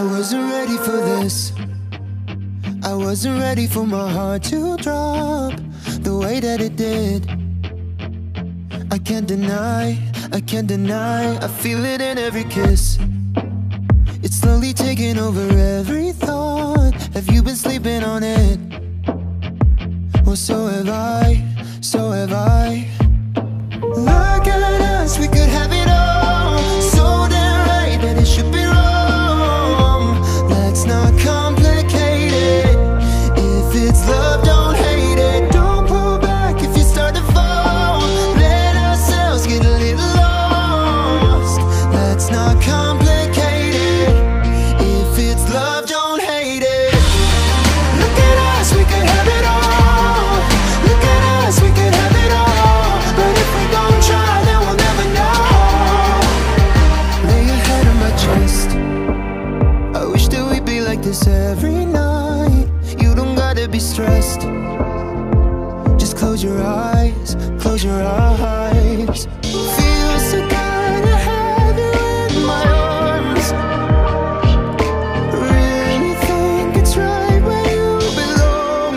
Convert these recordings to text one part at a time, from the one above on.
wasn't ready for this. I wasn't ready for my heart to drop the way that it did. I can't deny, I can't deny, I feel it in every kiss. It's slowly taking over every thought. Have you been sleeping on it? Well, so have I, so have I. Look at us, we could have it all. So damn right that it should be wrong. Let's not complicate it. If it's love, don't hate it. Don't pull back if you start to fall. Let ourselves get a little lost. Let's not complicate it. If it's love, don't hate it. Look at us, we could have it all. Look at us, we could have it all. But if we don't try, then we'll never know. Lay your head on my chest. I wish that we'd be like this every night. You don't gotta be stressed. Just close your eyes, close your eyes. Feels so good to have you in my arms. Really think it's right where you belong.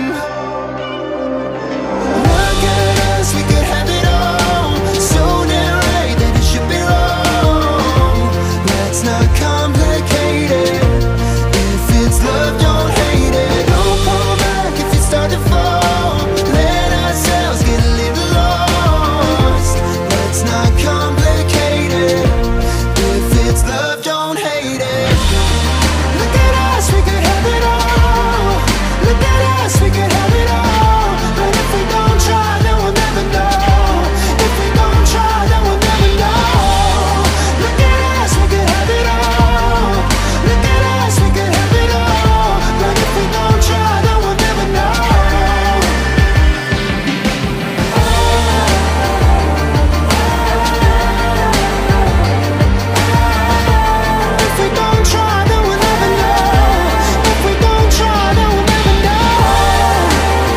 Look at us, we could have it all. So damn right that it should be wrong. Let's not complicate it. If it's love, don't hate it. Don't pull back if you start to fall. Let ourselves get a little lost. Let's not complicate it. If it's love, don't hate it. Look at us, we could have it all. Look at us, we could have it all. But if we don't try, then we'll never know. If we don't try, then we'll never know. Look at us, we could have it all. Look at us, we could have it all. But if we don't try, then we'll never know. If we don't try, then we'll never know. If we don't try, then we'll never know.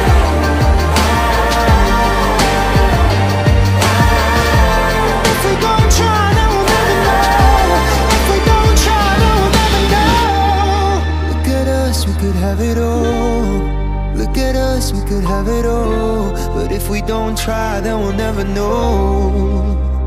If we don't try, then we'll never know. If we don't try, then we'll never know. Look at us, we could have it all. Look at us, we could have it all. But if we don't try, then we'll never know.